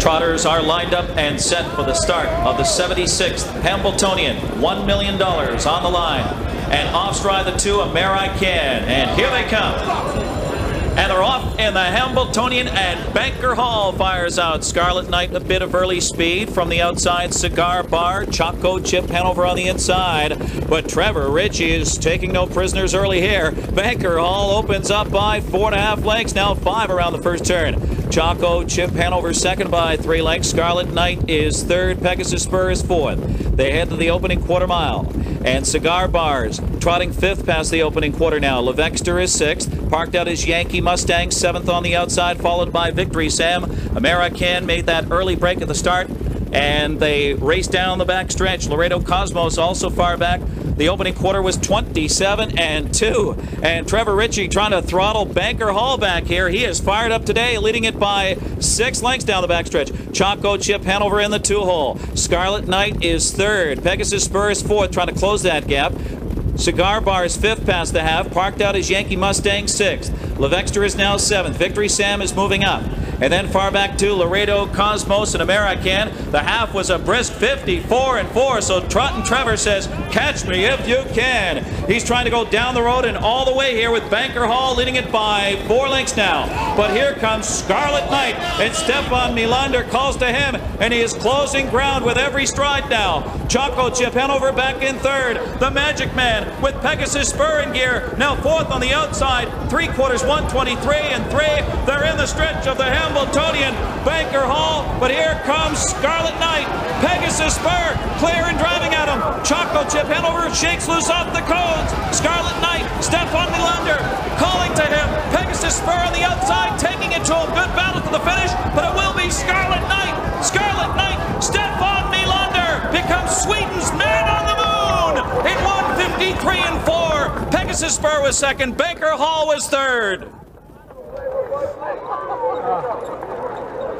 trotters are lined up and set for the start of the 76th Hambletonian. $1 million on the line. And off stride the two, American. And here they come. And they're off in the Hambletonian, and Banker Hall fires out. Scarlet Knight, a bit of early speed from the outside. Cigar Bar, Choco Chip Hanover on the inside. But Trevor Ritchie is taking no prisoners early here. Banker Hall opens up by 4.5 lengths, now 5 around the first turn. Choco Chip Hanover second by 3 lengths. Scarlet Knight is third. Pegasus Spur is fourth. They head to the opening quarter mile. And Cigar Bars trotting fifth past the opening quarter now. Levexter is sixth. Parked out is Yankee Mustang, seventh on the outside, followed by Victory Sam. American made that early break at the start, and they raced down the back stretch. Laredo Cosmos also far back. The opening quarter was 27-2. And Trevor Ritchie trying to throttle Banker Hall back here. He is fired up today, leading it by 6 lengths down the backstretch. Choco Chip Hanover in the 2-hole. Scarlet Knight is third. Pegasus Spur is fourth, trying to close that gap. Cigar Bar is fifth past the half. Parked out is Yankee Mustang sixth. Levexter is now seventh. Victory Sam is moving up. And then far back to Laredo, Cosmos, and American. The half was a brisk 54-4, so Trottin' Trevor says, catch me if you can. He's trying to go down the road and all the way here with Banker Hall leading it by 4 lengths now. But here comes Scarlet Knight, and Stefan Melander calls to him, and he is closing ground with every stride now. Choco Chip Hanover back in third. The Magic Man with Pegasus Spur in gear, now fourth on the outside. 3/4, 123-3. They're in the stretch of the Hambletonian. Banker Hall, but here comes Scarlet Knight. Pegasus Spur clear and driving at him. Choco Chip Hanover shakes loose off the cones. Scarlet Knight, Stefan Melander calling to him. Pegasus Spur on the outside, taking it to a good battle to the finish, but it will be Scarlet Knight. Scarlet Knight, Stefan Melander becomes Sweden's man on the moon in 153-4. Pegasus Spur was second. Banker Hall was third.